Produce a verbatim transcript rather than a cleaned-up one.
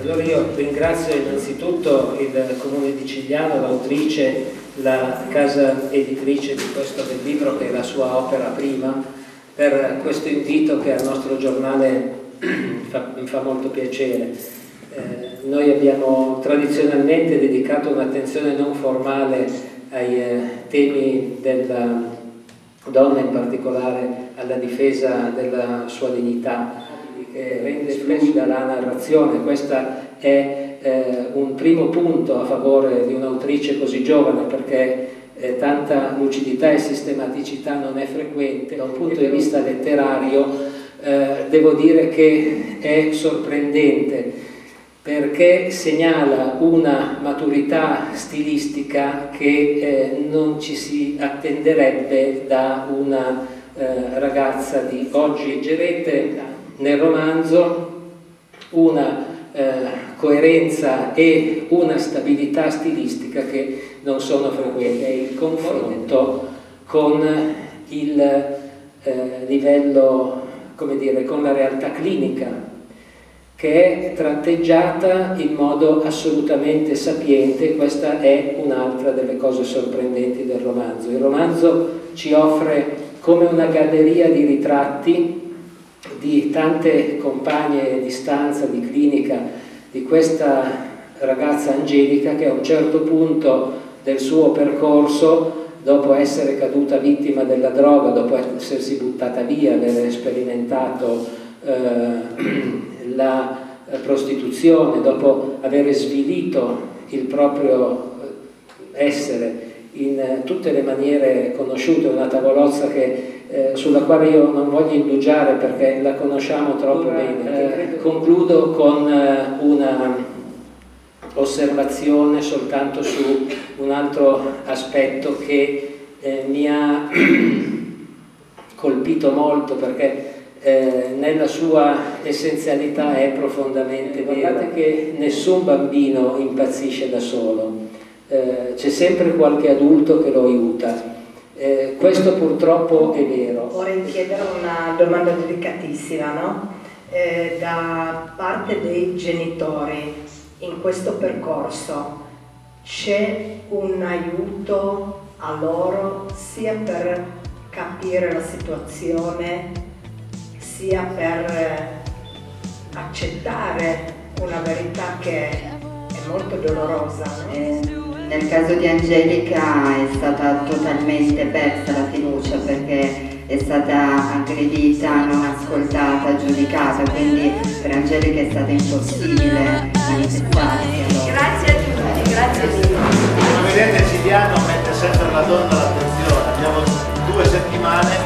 Allora io ringrazio innanzitutto il Comune di Cigliano, l'autrice, la casa editrice di questo del libro che è la sua opera prima, per questo invito che al nostro giornale fa, mi fa molto piacere. Eh, noi abbiamo tradizionalmente dedicato un'attenzione non formale ai eh, temi della donna, in particolare alla difesa della sua dignità, che rende fluida la narrazione. Questa è eh, un primo punto a favore di un'autrice così giovane, perché eh, tanta lucidità e sistematicità non è frequente. Da un punto di vista letterario eh, devo dire che è sorprendente, perché segnala una maturità stilistica che eh, non ci si attenderebbe da una eh, ragazza di oggi. Leggerete nel romanzo una eh, coerenza e una stabilità stilistica che non sono frequenti. È il confronto con il eh, livello, come dire, con la realtà clinica, che è tratteggiata in modo assolutamente sapiente. Questa è un'altra delle cose sorprendenti del romanzo. Il romanzo ci offre come una galleria di ritratti di tante compagne di stanza, di clinica, di questa ragazza Angelica che a un certo punto del suo percorso, dopo essere caduta vittima della droga, dopo essersi buttata via, aver sperimentato eh, la prostituzione, dopo aver svilito il proprio essere in tutte le maniere conosciute, una tavolozza che Eh, sulla quale io non voglio indugiare perché la conosciamo troppo bene. Eh, concludo con eh, una osservazione soltanto su un altro aspetto che eh, mi ha colpito molto, perché eh, nella sua essenzialità è profondamente vero. Guardate che nessun bambino impazzisce da solo, eh, c'è sempre qualche adulto che lo aiuta. Eh, questo purtroppo è vero. Vorrei chiedere una domanda delicatissima, no? Eh, da parte dei genitori in questo percorso c'è un aiuto a loro sia per capire la situazione sia per accettare una verità che è molto dolorosa, no? Eh. Nel caso di Angelica è stata totalmente persa la fiducia, perché è stata aggredita, non ascoltata, giudicata, quindi per Angelica è stato impossibile manifestarsi. Allora. Grazie a tutti, grazie mille. Come vedete Cigliano mette sempre la donna all'attenzione, abbiamo due settimane